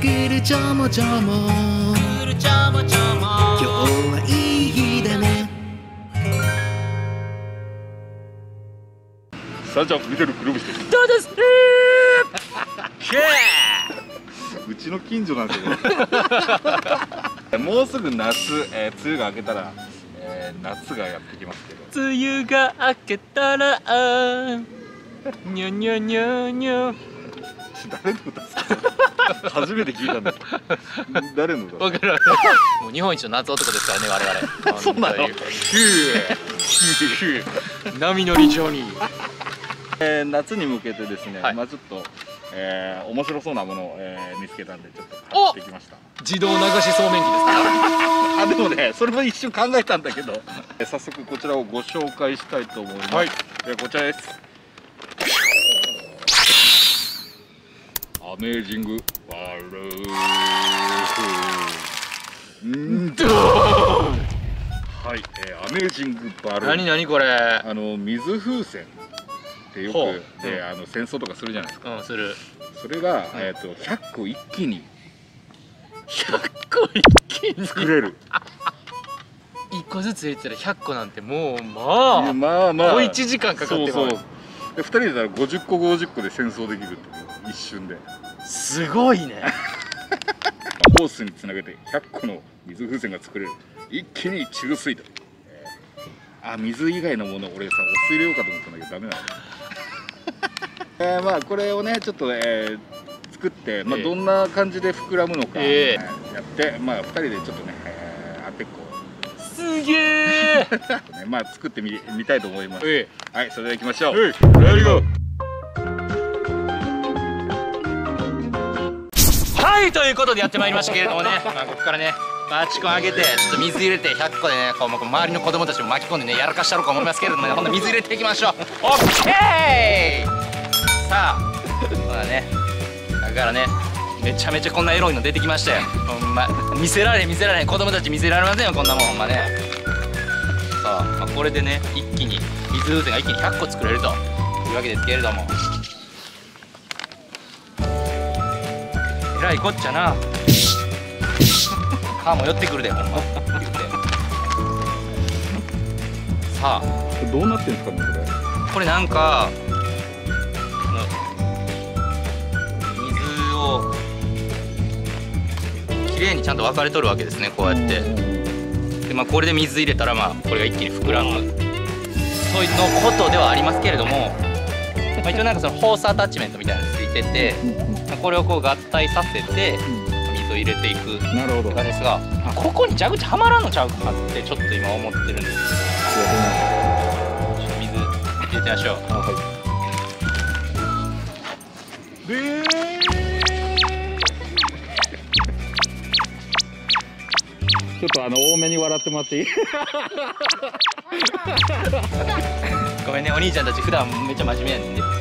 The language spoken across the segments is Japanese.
くるちょもちょも、くるちょもちょも、今日はいい日だね。 さあじゃあ見てるくるぶしてどうですうちの近所なんですよもうすぐ夏、梅雨が明けたら、夏がやってきますけど、 梅雨が明けたらにょにょにょにょ。 誰の歌ですか初めて聞いたんだ誰の歌？ わからない。もう日本一の夏男ですからね、我々。 そうなの？ 波乗りジョニー。 夏に向けてですね、 はい、 まあちょっと、面白そうなものを、見つけたんでちょっと買ってきました。 自動流しそうめん機ですか？ あ、でもね、それも一瞬考えたんだけど、早速こちらをご紹介したいと思います。はい、こちらです。アメージングバルーン。はい、アメージングバルーン。 何何これ？ 水風船ってよく、戦争とかするじゃないですか。 うん、する。 それが、100個一気に 100個一気に作れる。 1個ずつ入れてたら100個なんてもうまあまあまあ小1時間かかってます。 そうそう。で2人でたら50個50個で戦争できるっていう一瞬で。 すごいね。 ホースにつなげて100個の水風船が作れる。一気に注水と。水以外のもの俺さお水入れようかと思ったんだけどダメなの。まあこれをねちょっと、作って、まあ、どんな感じで膨らむのか、やってまあ2人でちょっとね、あてっこすげえまあ作ってみたいと思います。はい、それでは行きましょう。 レディーゴー。はい、ということでやってまいりましたけれどもね、まあここからねバチコン上げてちょっと水入れて100個でねこう周りの子供たちも巻き込んでねやらかしたろうか思いますけれどもね、ほんと水入れていきましょう。オッケー。さあそうだね、だからねめちゃめちゃこんなエロいの出てきましたよ。ほんま見せられん子供たち見せられませんよこんなもんほんまね。さあ、まあ、これでね一気に水風船が一気に100個作れるというわけですけれども、えらいこっちゃな。カーも寄ってくるでほんま言って。さあどうなってんですかねこれなんか水をきれいにちゃんと分かれとるわけですね、こうやって。で、まあ、これで水入れたらまあこれが一気に膨らむそういうのことではありますけれども、まあ、一応なんかそのホースアタッチメントみたいなのついてて、まあ、これをこう合体させて水を入れていく感じですが、ここに蛇口はまらんのちゃうかってちょっと今思ってるんですけど、水入れてみましょう。 ちょっと多めに笑ってもらっていい？ ごめんね、お兄ちゃんたち普段めっちゃ真面目やねんで。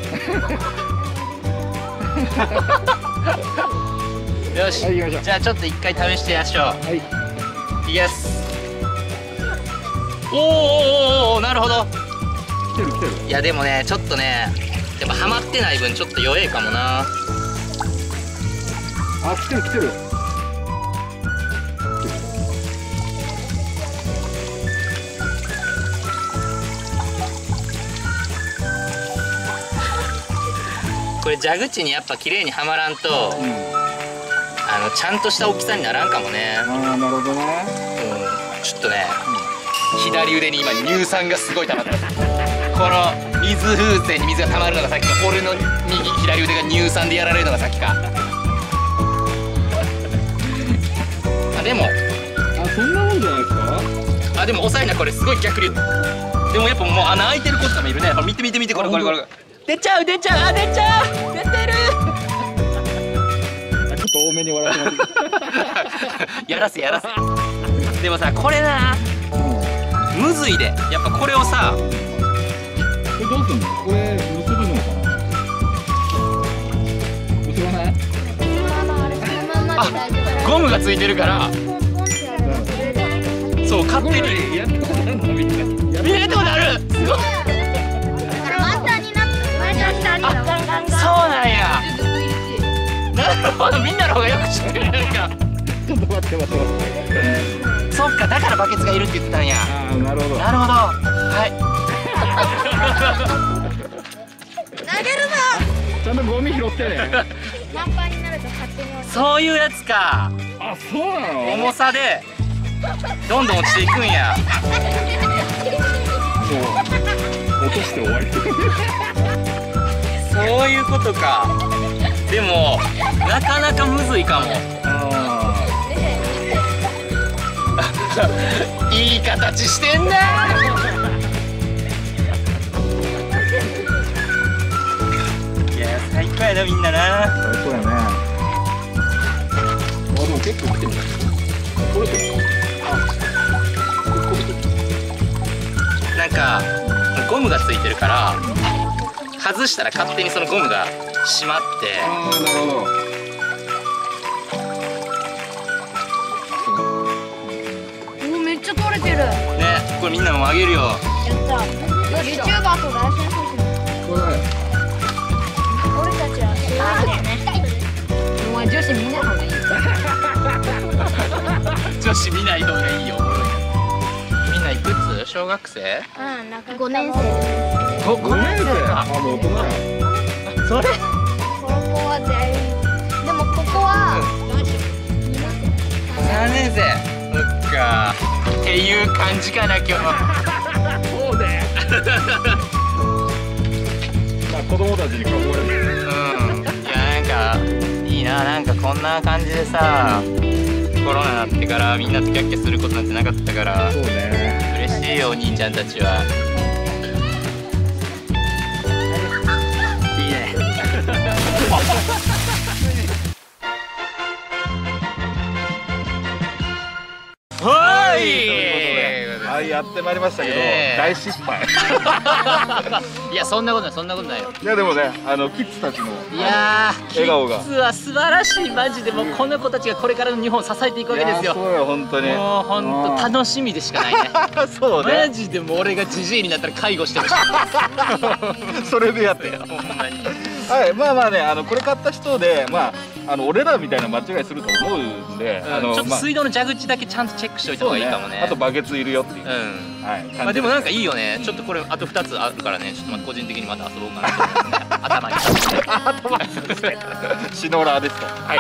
よし、はい、じゃあちょっと一回試してみましょう。はい、いきます。おお、なるほど。 来てる来てる。 いやでもねちょっとねやっぱハマってない分ちょっと弱えかもな。 あ、来てる来てる。 これ蛇口にやっぱ綺麗にはまらんと、ちゃんとした大きさにならんかもね。 ああ、なるほどね。 ちょっとね、左腕に今乳酸がすごい溜まってます。この水風船に水が溜まるのがさっきか、俺の左腕が乳酸でやられるのがさっきか。あ、でもそんなもんじゃないですか。 でも遅いな、これすごい逆流。でもやっぱもう穴開いてる子とかもいるね。見て見て見て、これ出ちゃう出ちゃう出てる。 ちょっと多めに笑ってもらって。 やらせ。でもさこれな、むずいで。やっぱこれをさ、 これどうすんの？これ結ぶのかな？結ばない？ あ、ゴムがついてるからそう勝手にやったことあるの？みんな見れたことある。すごい。そうなんや。なみんなの方がよく知ってるやんか。 ちょっと待って待って待って。 そっか、だからバケツがいるって言ってたんや。 ああ、なるほど。 なるほど。はい。 投げるぞ。 ちゃんとゴミ拾ってね。 満杯になると勝手に落ちる。 そういうやつか。 あ、そうなの。 重さでどんどん落ちていくんや。 もう落として終わり。 そういうことか。でもなかなかむずいかも。いい形してんな。いや最高やな、みんなな。 最高やね。あ、でも結構来てる。これとなんかゴムがついてるから外したら勝手にそのゴムが締まって。 ああ、なるほど。 お、めっちゃ取れてる。やっね、これみんなもあげるよ。 た。YouTuber とライセンス欲しい。 これ。 俺たちはそういうね。お前女子見ない方がいい。 女子見ない方がいいよ。みんないくつ？小学生？ うん、なんか5年生。 5年生か。 あ、もう大人や。 それ？ この子は全員。でもここは 3年生。そっか。っていう感じかな今日。 そうね。まあ子供たちに囲まれて。 うん。いやなんかいいな、なんかこんな感じでさ、コロナになってからみんなとキャッキャすることなんてなかったから。 そうね。 嬉しいよお兄ちゃんたちは。いいね。はい。 はい、やってまいりましたけど、大失敗。 いやそんなことない、そんなことないよ。 いやでもね、キッズたちのいやー、 笑顔がキッズは素晴らしい。マジでもうこの子たちがこれからの日本を支えていくわけですよ。 そうよ本当に。 もう本当楽しみでしかないね。 そうね。 マジでもう俺がジジイになったら介護してほしい。 それでやってよ。 ほんまに。 はい、まあまあね、これ買った人で、まあ俺らみたいな間違いすると思うんで、 ちょっと水道の蛇口だけちゃんとチェックしておいた方がいいかもね。 あとバケツいるよっていう。 うん。 はい。 まあでもなんかいいよね。ちょっとこれあと2つあるからね。ちょっとまた個人的にまた遊ぼうかなと思いますね。頭に。 シノラーですと。はい。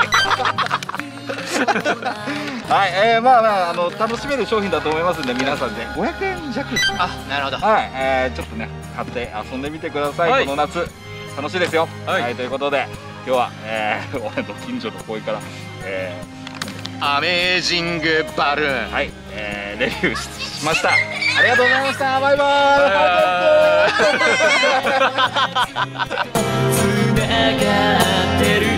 はい、まあまあ楽しめる商品だと思いますんで、皆さんで500円弱します。 あ、なるほど。 はい、ちょっとね買って遊んでみてください。 はい、 この夏楽しいですよ。 はい、 はい、ということで今日は俺の近所の公園からアメージングバルーン、 はい、レビューしました。ありがとうございました。バイバーイ。 つながってる